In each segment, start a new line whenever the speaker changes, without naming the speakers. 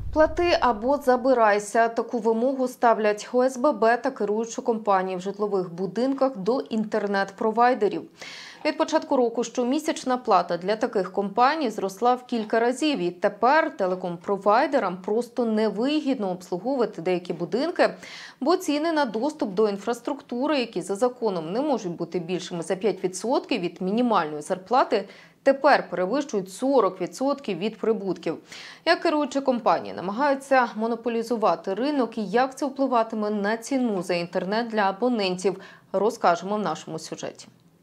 Плати або забирайся. Таку вимогу ставлять ОСББ та керуючі компанії в житлових будинках до інтернет-провайдерів. Від початку року щомісячна плата для таких компаній зросла в кілька разів. І тепер телеком-провайдерам просто невигідно обслуговувати деякі будинки, бо ціни на доступ до інфраструктури, які за законом не можуть бути більшими за 5% від мінімальної зарплати, тепер перевищують 40% від прибутків. Як керуючі компанії намагаються монополізувати ринок і як це впливатиме на ціну за інтернет для абонентів, розкажемо в нашому сюжеті.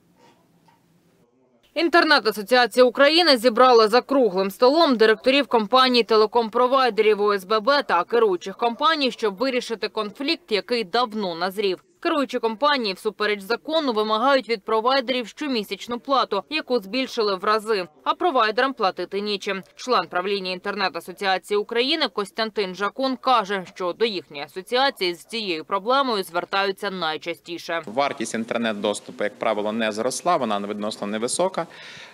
Інтернет-асоціація України зібрала за круглим столом директорів компаній телеком-провайдерів ОСББ та керуючих компаній, щоб вирішити конфлікт, який давно назрів. Керуючі компанії всупереч закону вимагають від провайдерів щомісячну плату, яку збільшили в рази, а провайдерам платити нічим. Член правління Інтернет-асоціації України Костянтин Жакун каже, що до їхньої асоціації з цією проблемою звертаються найчастіше.
Вартість інтернет-доступу, як правило, не зросла, вона відносно невисока.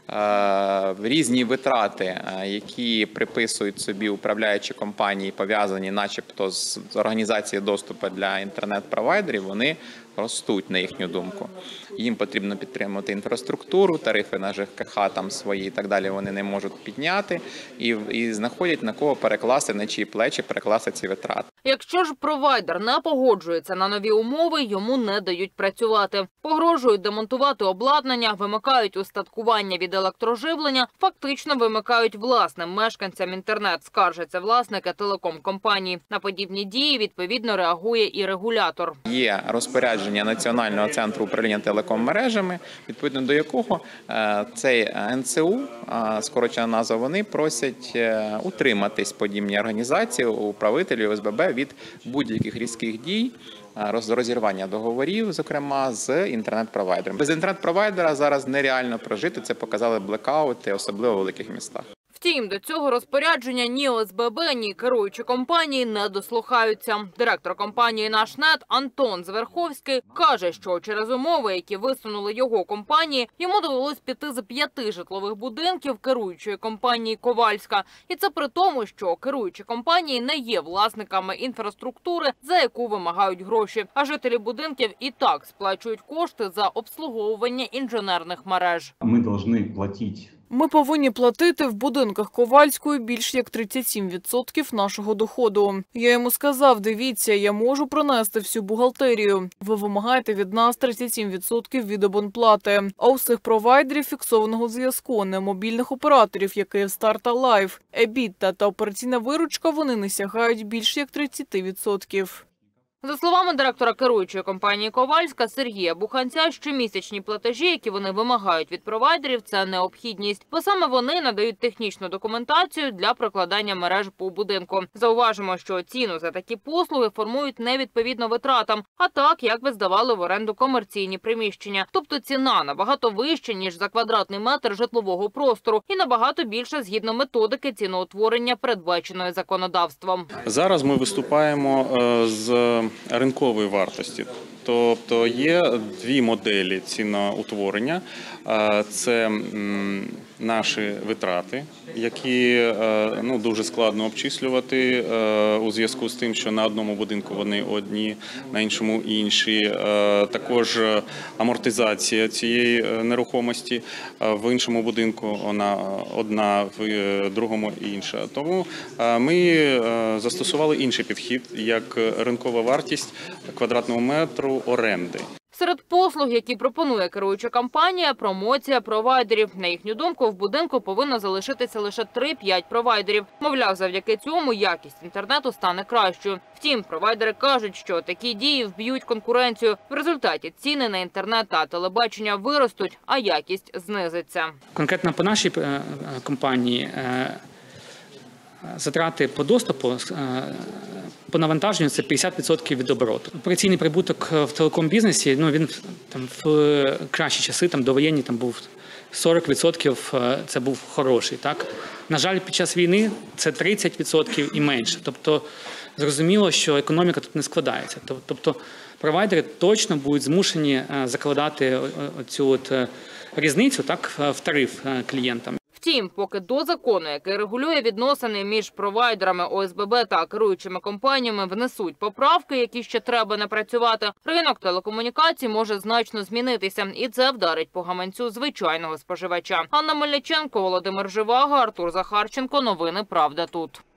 Різні витрати, які приписують собі управляючі компанії, пов'язані начебто з організацією доступу для інтернет-провайдерів, вони ростуть, на їхню думку. Їм потрібно підтримувати інфраструктуру, тарифи на ЖКХ там свої і так далі вони не можуть підняти і знаходять на кого перекласти, на чиї плечі перекласти ці витрати.
Якщо ж провайдер не погоджується на нові умови, йому не дають працювати. Погрожують демонтувати обладнання, вимикають устаткування від електроживлення, фактично вимикають власним мешканцям інтернет, скаржаться власники телеком-компаній. На подібні дії відповідно реагує і регулятор.
Є розпорядження Національного центру управління телеком-мережами, відповідно до якого цей НЦУ, скорочена назва, вони просять утриматись подібні організації, управителів ОСББ від будь-яких різких дій, розірвання договорів, зокрема, з інтернет-провайдером. Без інтернет-провайдера зараз нереально прожити, це показали блекаути, особливо в великих містах.
Втім, до цього розпорядження ні ОСББ, ні керуючі компанії не дослухаються. Директор компанії «Нашнет» Антон Зверховський каже, що через умови, які висунули його компанії, йому довелось піти з 5 житлових будинків керуючої компанії «Ковальська». І це при тому, що керуючі компанії не є власниками інфраструктури, за яку вимагають гроші. А жителі будинків і так сплачують кошти за обслуговування інженерних мереж.
Ми повинні платити в будинках Ковальської більш як 37% нашого доходу. Я йому сказав, дивіться, я можу принести всю бухгалтерію. Ви вимагаєте від нас 37% від абонплати. А у всіх провайдерів фіксованого зв'язку, не мобільних операторів, як Kyivstar та Live, EBITDA та операційна виручка, вони не сягають більш як 30%.
За словами директора керуючої компанії «Ковальська» Сергія Буханця, щомісячні платежі, які вони вимагають від провайдерів, це необхідність. Бо саме вони надають технічну документацію для прокладання мереж по будинку. Зауважимо, що ціну за такі послуги формують не відповідно витратам, а так, як би здавали в оренду комерційні приміщення. Тобто ціна набагато вища, ніж за квадратний метр житлового простору і набагато більше згідно методики ціноутворення, передбаченої законодавством.
Зараз ми виступаємо з ринкової вартості. Тобто є дві моделі ціноутворення. Це наші витрати, які дуже складно обчислювати у зв'язку з тим, що на одному будинку вони одні, на іншому інші. Також амортизація цієї нерухомості, в іншому будинку вона одна, в другому інша. Тому ми застосували інший підхід, як ринкова вартість квадратного метру оренди.
Серед послуг, які пропонує керуюча компанія – промоція провайдерів. На їхню думку, в будинку повинно залишитися лише 3-5 провайдерів. Мовляв, завдяки цьому якість інтернету стане кращою. Втім, провайдери кажуть, що такі дії вб'ють конкуренцію. В результаті ціни на інтернет та телебачення виростуть, а якість знизиться.
Конкретно по нашій компанії затрати по доступу по навантаженню це 50% від обороту. Операційний прибуток в телеком-бізнесі, він там в кращі часи, там довоєнні, там був 40%, це був хороший, так? На жаль, під час війни це 30% і менше. Тобто зрозуміло, що економіка тут не складається. Тобто провайдери точно будуть змушені закладати цю різницю, так, в тариф клієнтам.
Втім, поки до закону, який регулює відносини між провайдерами ОСББ та керуючими компаніями, внесуть поправки, які ще треба напрацювати, ринок телекомунікацій може значно змінитися. І це вдарить по гаманцю звичайного споживача. Анна Мельниченко, Володимир Живаго, Артур Захарченко. Новини «Правда тут».